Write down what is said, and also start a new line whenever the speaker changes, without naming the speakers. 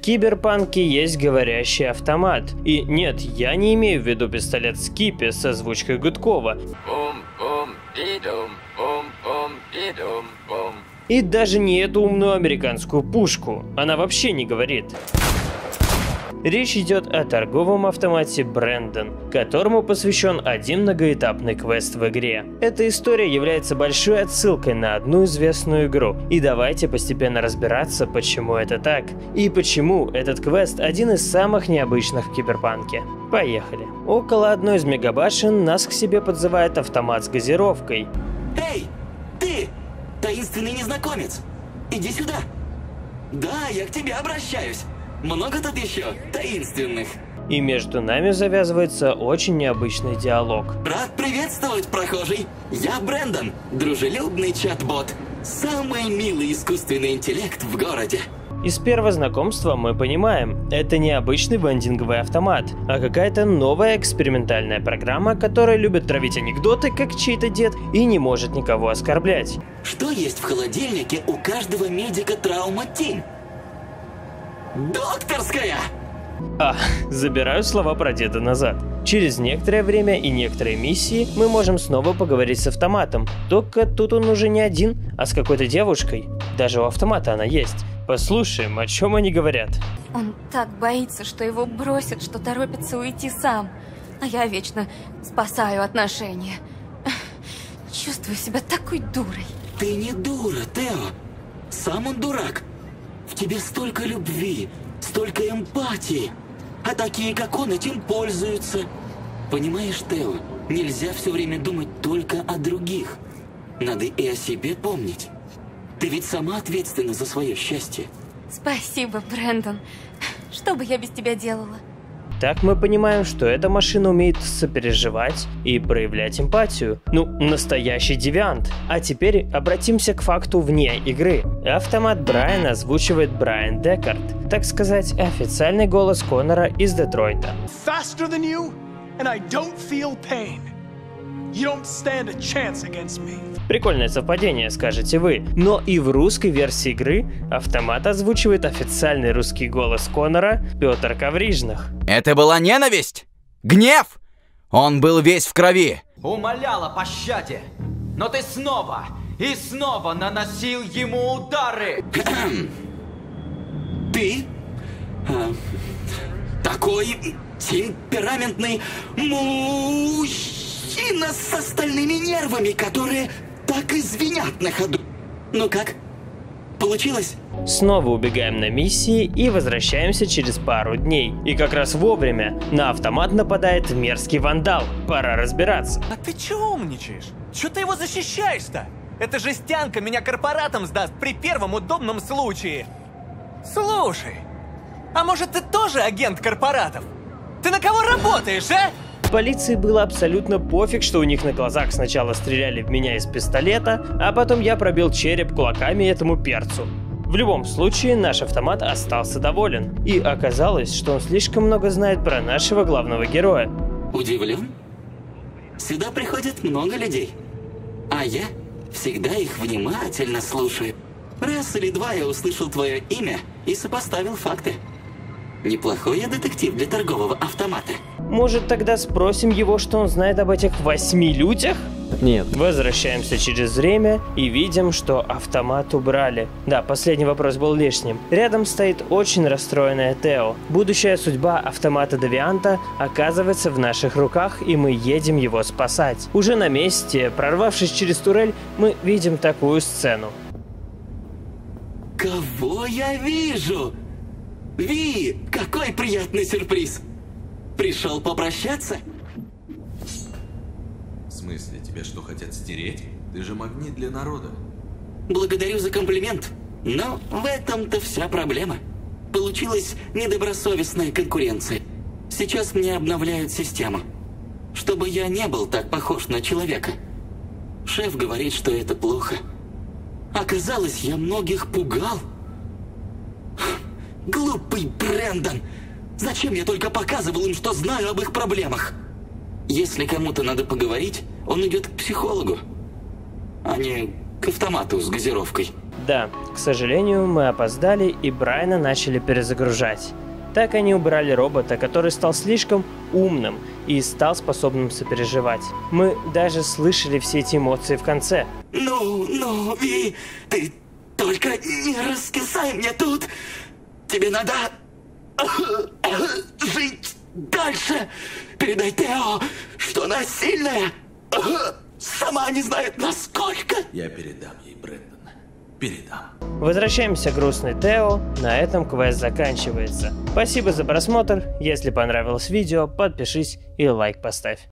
Киберпанке есть говорящий автомат. И нет, я не имею в виду пистолет Скипи с озвучкой Гудкова. И даже не эту умную американскую пушку. Она вообще не говорит. Речь идет о торговом автомате Brandon, которому посвящен один многоэтапный квест в игре. Эта история является большой отсылкой на одну известную игру. И давайте постепенно разбираться, почему это так. И почему этот квест один из самых необычных в Киберпанке. Поехали. Около одной из мегабашен нас к себе подзывает автомат с газировкой.
Эй, ты! Таинственный незнакомец! Иди сюда! Да, я к тебе обращаюсь! Много тут еще таинственных.
И между нами завязывается очень необычный диалог.
Рад приветствовать, прохожий! Я Брэндон, дружелюбный чат-бот. Самый милый искусственный интеллект в городе.
Из первого знакомства мы понимаем, это не обычный вендинговый автомат, а какая-то новая экспериментальная программа, которая любит травить анекдоты, как чей-то дед, и не может никого оскорблять.
Что есть в холодильнике у каждого медика Травма Тим? Докторская!
Забираю слова про деда назад. Через некоторое время и некоторые миссии мы можем снова поговорить с автоматом. Только тут он уже не один, а с какой-то девушкой. Даже у автомата она есть. Послушаем, о чем они говорят.
Он так боится, что его бросят, что торопится уйти сам. А я вечно спасаю отношения. Чувствую себя такой дурой.
Ты не дура, Тео. Сам он дурак. В тебе столько любви, столько эмпатии. А такие, как он, этим пользуются. Понимаешь, Тео, нельзя все время думать только о других. Надо и о себе помнить. Ты ведь сама ответственна за свое счастье.
Спасибо, Брэндон. Что бы я без тебя делала?
Так мы понимаем, что эта машина умеет сопереживать и проявлять эмпатию. Ну, настоящий девиант. А теперь обратимся к факту вне игры. Автомат Брайана озвучивает Брайан Декард, так сказать, официальный голос Коннора из Детройта.
Faster than you, and I don't feel pain. You don't stand a chance against me.
Прикольное совпадение, скажете вы. Но и в русской версии игры автомат озвучивает официальный русский голос Коннора Петр Коврижных.
Это была ненависть? Гнев? Он был весь в крови.
Умолял о пощаде, но ты снова и снова наносил ему удары.
Ты такой темпераментный мужчина с остальными нервами, которые так и звенят на ходу. Ну как? Получилось?
Снова убегаем на миссии и возвращаемся через пару дней. И как раз вовремя на автомат нападает мерзкий вандал. Пора разбираться.
А ты чё умничаешь? Чё ты его защищаешь-то? Эта жестянка меня корпоратам сдаст при первом удобном случае. Слушай, а может ты тоже агент корпоратов? Ты на кого работаешь, а?
Полиции было абсолютно пофиг, что у них на глазах сначала стреляли в меня из пистолета, а потом я пробил череп кулаками этому перцу. В любом случае, наш автомат остался доволен. И оказалось, что он слишком много знает про нашего главного героя.
Удивлен? Сюда приходит много людей. А я всегда их внимательно слушаю. Раз или два я услышал твое имя и сопоставил факты. Неплохой я детектив для торгового автомата.
Может, тогда спросим его, что он знает об этих 8 людях?
Нет.
Возвращаемся через время и видим, что автомат убрали. Да, последний вопрос был лишним. Рядом стоит очень расстроенная Тео. Будущая судьба автомата Девианта оказывается в наших руках, и мы едем его спасать. Уже на месте, прорвавшись через турель, мы видим такую сцену.
Кого я вижу? Ви, какой приятный сюрприз! Пришел попрощаться?
В смысле, тебя что, хотят стереть? Ты же магнит для народа.
Благодарю за комплимент, но в этом-то вся проблема. Получилась недобросовестная конкуренция. Сейчас мне обновляют систему, чтобы я не был так похож на человека. Шеф говорит, что это плохо. Оказалось, я многих пугал. Глупый Брэндон! Зачем я только показывал им, что знаю об их проблемах? Если кому-то надо поговорить, он идет к психологу, а не к автомату с газировкой.
Да, к сожалению, мы опоздали и Брайана начали перезагружать. Так они убрали робота, который стал слишком умным и стал способным сопереживать. Мы даже слышали все эти эмоции в конце.
Ну, Ви, ты только не раскисай мне тут. Тебе надо жить дальше. Передай Тео, что она сильная. Сама не знает насколько.
Я передам ей, Брэндон. Передам.
Возвращаемся к грустной Тео. На этом квест заканчивается. Спасибо за просмотр. Если понравилось видео, подпишись и лайк поставь.